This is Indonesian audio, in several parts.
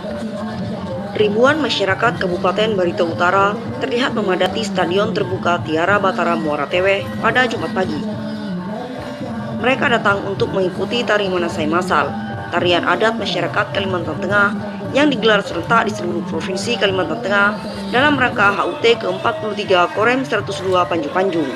Ribuan masyarakat Kabupaten Barito Utara terlihat memadati Stadion Terbuka Tiara Batara Muara Teweh pada Jumat pagi. Mereka datang untuk mengikuti tari Manasai Massal, tarian adat masyarakat Kalimantan Tengah yang digelar serentak di seluruh provinsi Kalimantan Tengah dalam rangka HUT ke-43 Korem 102 Panju-Panjung.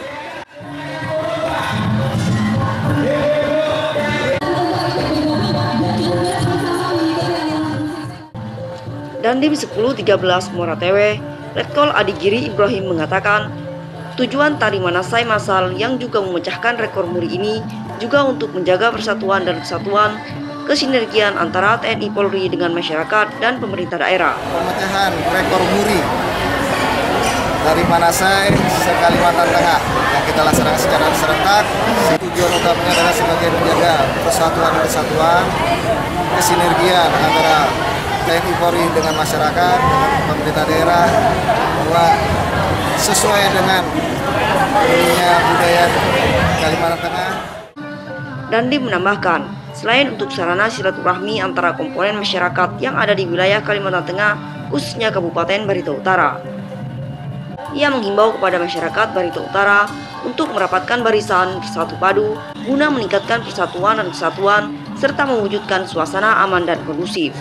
Dandim 1013 Muara Teweh, Letkol Adigiri Ibrahim mengatakan, tujuan tari Manasai Massal yang juga memecahkan rekor muri ini juga untuk menjaga persatuan dan kesatuan, kesinergian antara TNI Polri dengan masyarakat dan pemerintah daerah. Pemecahan rekor muri dari Manasai se-Kalimantan Tengah yang kita laksanakan secara serentak. Tujuan utamanya adalah sebagai menjaga persatuan, kesinergian antara TNI Polri dengan masyarakat, dengan pemerintah daerah, bahwa sesuai dengan budaya Kalimantan Tengah. Dandim menambahkan, selain untuk sarana silaturahmi antara komponen masyarakat yang ada di wilayah Kalimantan Tengah, khususnya Kabupaten Barito Utara, ia menghimbau kepada masyarakat Barito Utara untuk merapatkan barisan bersatu padu guna meningkatkan persatuan dan kesatuan serta mewujudkan suasana aman dan kondusif.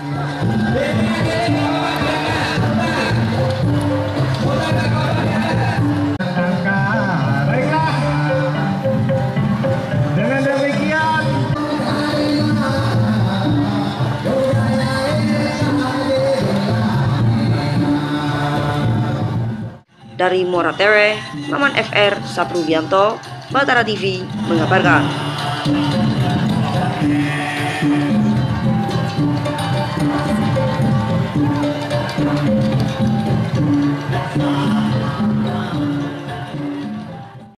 Dari Muara Teweh, Maman FR Saprubianto, Batara TV mengabarkan.